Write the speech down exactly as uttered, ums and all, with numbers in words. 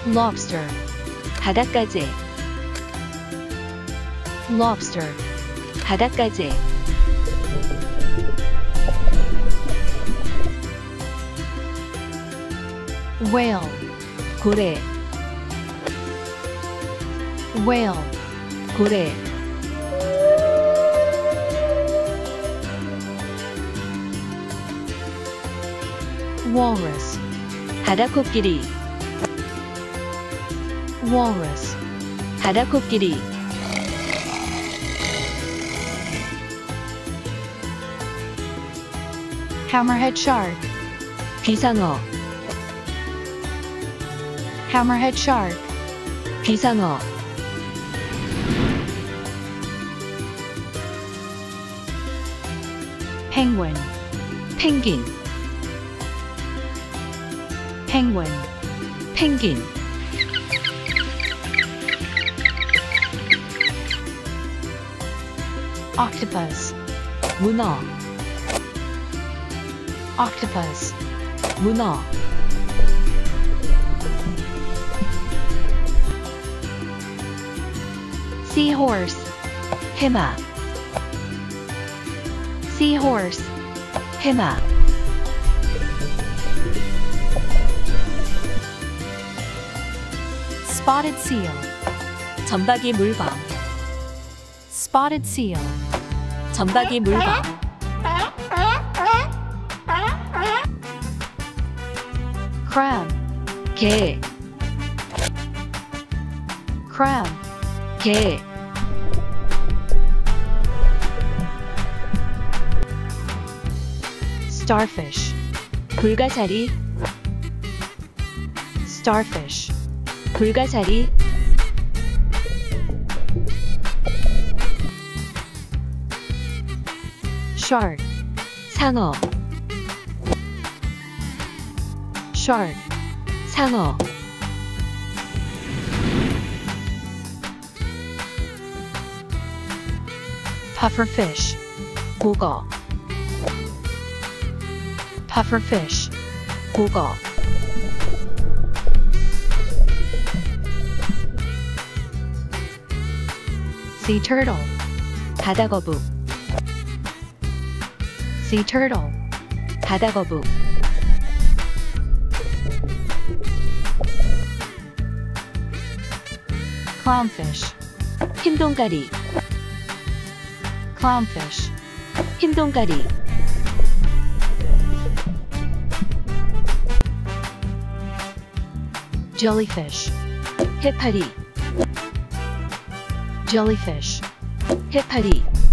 lobster, 바닷가재, lobster, 바닷가재, whale, 고래, whale, 고래, walrus, 바다코끼리, walrus, 바다코끼리, hammerhead shark, 귀상어, hammerhead shark, 귀상어, penguin, 펭귄, penguin, 펭귄, octopus, 문어, octopus, 문어, seahorse, 해마, seahorse, 해마, spotted seal, 점박이 물범, spotted seal, 점박이 물범, crab, 개, crab, 개, starfish, 불가사리, starfish, 불가사리, shark, 상어, shark, 상어, pufferfish, 고거, pufferfish, 고거, sea turtle, 바다거북, sea turtle, 바다거북, clownfish, 흰동가리, clownfish, 흰동가리, jellyfish, 해파리, jellyfish, 해파리,